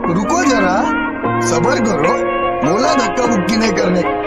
रुको जरा, सबर करो, बोला धक्का मुक्की नहीं करने।